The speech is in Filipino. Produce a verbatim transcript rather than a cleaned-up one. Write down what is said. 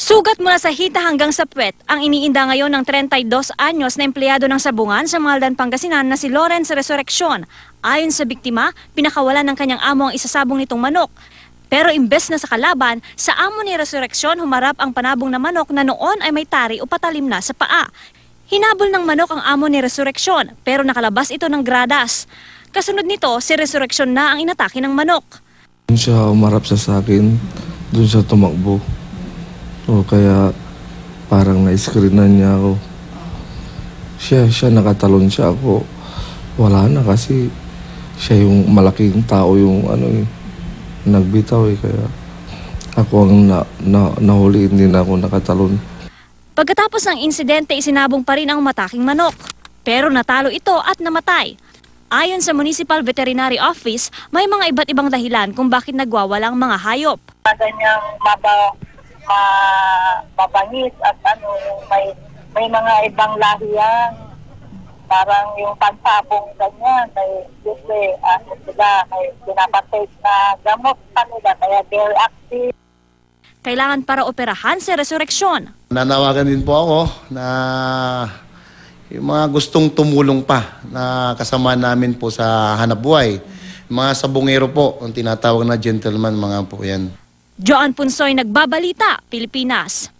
Sugat mula sa hita hanggang sa puwet ang iniinda ngayon ng thirty-two anyos na empleyado ng sabungan sa Maldan, Pangasinan na si Lawrence Resurrection. Ayon sa biktima, pinakawalan ng kanyang amo ang isasabong nitong manok. Pero imbes na sa kalaban, sa amo ni Resurrection humarap ang panabong na manok na noon ay may tari o patalim na sa paa. Hinabol ng manok ang amo ni Resurrection pero nakalabas ito ng gradas. Kasunod nito, si Resurrection na ang inatake ng manok. Doon siya umarap sa sakin, doon siya tumakbo. O kaya parang na-screenan niya ako. Siya, siya nakatalon siya ako. Wala na kasi siya yung malaking tao yung ano eh, nagbitaw eh. Kaya ako ang na, na, nahuli, hindi na ako nakatalon. Pagkatapos ng insidente, isinabong pa rin ang mataking manok. Pero natalo ito at namatay. Ayon sa Municipal Veterinary Office, may mga iba't ibang dahilan kung bakit nagwawalang mga hayop. Ganyang maba, ma, mabangis at ano, yung may, may mga ibang lahi yan. Parang yung pansabong ganyan, may display, ano sila, may pinapatake na gamot pa nila, kaya very active. Kailangan para operahan si Resurrection. Nanawagan din po ako na yung mga gustong tumulong pa na kasama namin po sa hanapbuhay. Mga sabungero po, ang tinatawag na gentleman, mga po yan. Joan Punsoy, Nagbabalita, Pilipinas.